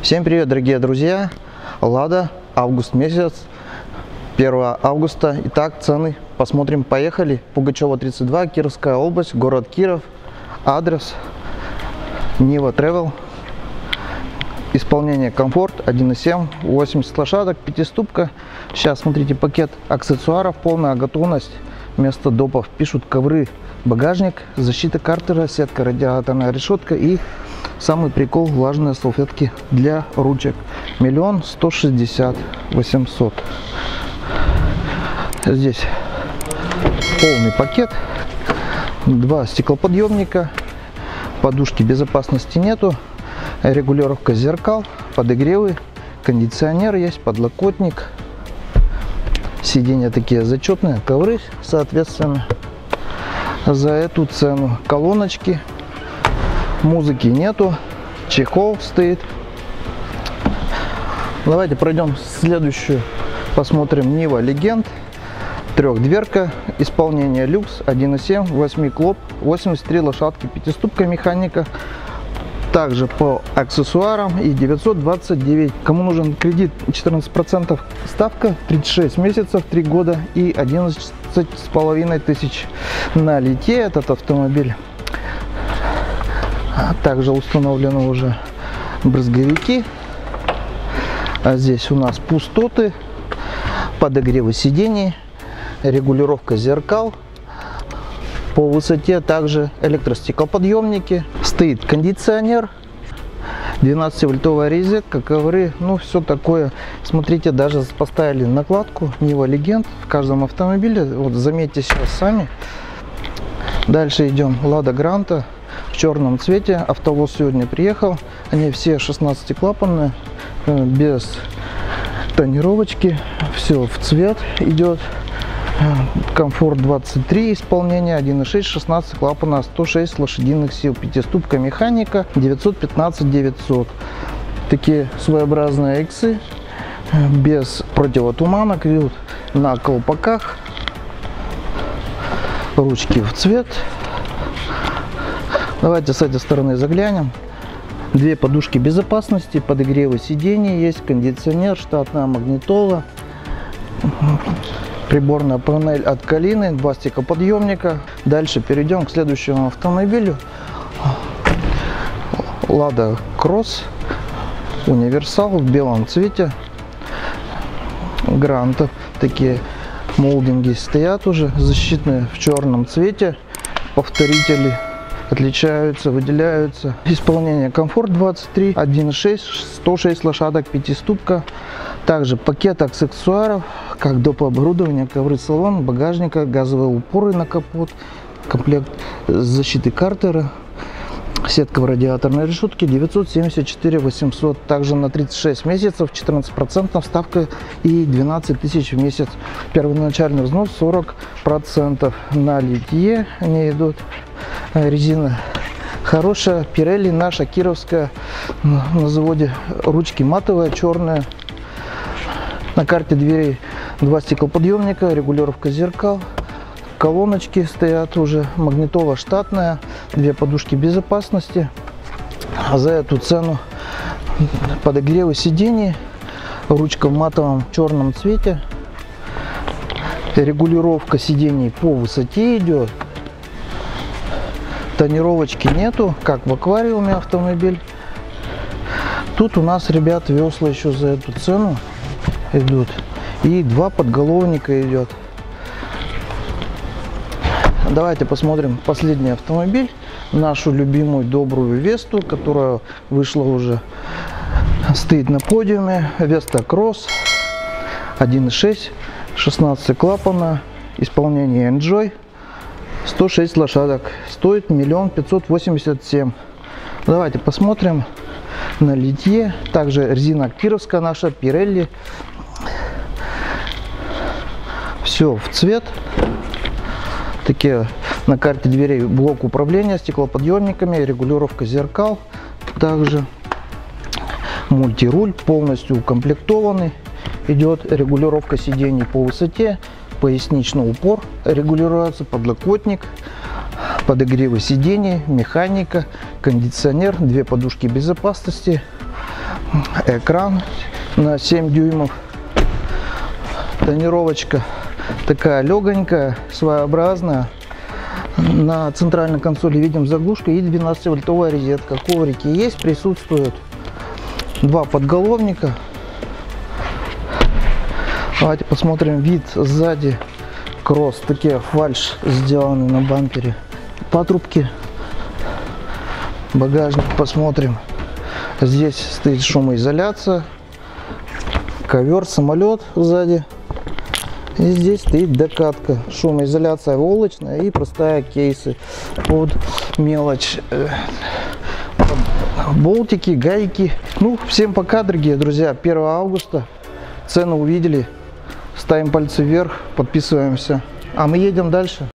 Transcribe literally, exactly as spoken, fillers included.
Всем привет, дорогие друзья! Лада, август месяц, первого августа. Итак, цены посмотрим, поехали. Пугачева тридцать два, Кировская область, город Киров. Адрес Нива Travel. Исполнение комфорт один и семь, восемьдесят лошадок, пятиступка. Сейчас смотрите, пакет аксессуаров, полная готовность. Вместо допов пишут ковры, багажник, защита картера, сетка, радиаторная решетка и самый прикол — влажные салфетки для ручек. Миллион сто шестьдесят восемьсот. Здесь полный пакет, два стеклоподъемника, подушки безопасности нету, регулировка зеркал, подогревы, кондиционер есть, подлокотник, сиденья такие зачетные, ковры соответственно за эту цену, колоночки, музыки нету, чехол стоит. Давайте пройдем следующую, посмотрим. Нива Легенд, трехдверка, исполнение люкс, один и семь, восьмиклоп, восемьдесят три лошадки, пятиступка механика. Также по аксессуарам и девятьсот двадцать девять. Кому нужен кредит, четырнадцать процентов ставка, тридцать шесть месяцев, три года и одиннадцать с половиной тысяч на лите этот автомобиль. Также установлены уже брызговики. А здесь у нас пустоты, подогревы сидений, регулировка зеркал. По высоте также электростеклоподъемники. Стоит кондиционер, двенадцативольтовая розетка, ковры, ну все такое. Смотрите, даже поставили накладку Нива Легенд в каждом автомобиле. Вот заметьте сейчас сами. Дальше идем. Лада Гранта в черном цвете. Автовоз сегодня приехал. Они все шестнадцатиклапанные, без тонировочки. Все в цвет идет. Комфорт двадцать три, исполнение один и шесть, шестнадцать клапана, сто шесть лошадиных сил, пятиступка механика, девятьсот пятнадцать девятьсот. Такие своеобразные иксы, без противотуманок, идут на колпаках, ручки в цвет. Давайте с этой стороны заглянем. Две подушки безопасности, подогревы сидений есть, кондиционер, штатная магнитола. Приборная панель от Калины, два стеклоподъемника. Дальше перейдем к следующему автомобилю. Лада Кросс универсал в белом цвете. Гранта. Такие молдинги стоят уже, защитные в черном цвете. Повторители отличаются, выделяются. Исполнение комфорт двадцать три, один и шесть, сто шесть лошадок, пятиступка. Также пакет аксессуаров, как доп. Оборудование, ковры салон, багажника, газовые упоры на капот, комплект защиты картера, сетка в радиаторной решетке, девятьсот семьдесят четыре восемьсот. Также на тридцать шесть месяцев, четырнадцать процентов ставка и двенадцать тысяч в месяц. Первоначальный взнос сорок процентов. На литье они идут. Резина хорошая, Pirelli наша кировская, на заводе, ручки матовые, черные. На карте дверей два стеклоподъемника, регулировка зеркал, колоночки стоят уже, магнитола штатная, две подушки безопасности. А за эту цену подогревы сидений, ручка в матовом черном цвете, регулировка сидений по высоте идет. Тонировочки нету, как в аквариуме автомобиль. Тут у нас, ребят, весла еще за эту цену идут. И два подголовника идет. Давайте посмотрим последний автомобиль. Нашу любимую добрую Весту, которая вышла уже, стоит на подиуме. Веста Кросс один и шесть, шестнадцать клапана, исполнение Enjoy. сто шесть лошадок, стоит миллион пятьсот восемьдесят семь. Давайте посмотрим на литье. Также резина кировская наша, Pirelli. Все в цвет. Такие на карте дверей блок управления стеклоподъемниками, регулировка зеркал. Также мультируль полностью укомплектованный. Идет регулировка сидений по высоте. Поясничный упор регулируется, подлокотник, подогревы сидений, механика, кондиционер, две подушки безопасности. Экран на семь дюймов. Тонировочка такая легонькая, своеобразная. На центральной консоли видим заглушка и двенадцативольтовая розетка. Коврики есть, присутствуют. Два подголовника. Давайте посмотрим вид сзади. Кросс, такие фальш сделаны на бампере. Патрубки. Багажник посмотрим. Здесь стоит шумоизоляция. Ковер, самолет сзади. И здесь стоит докатка. Шумоизоляция волочная и простая кейсы под мелочь. Болтики, гайки. Ну, всем пока, дорогие друзья. первого августа. Цену увидели. Ставим пальцы вверх, подписываемся. А мы едем дальше.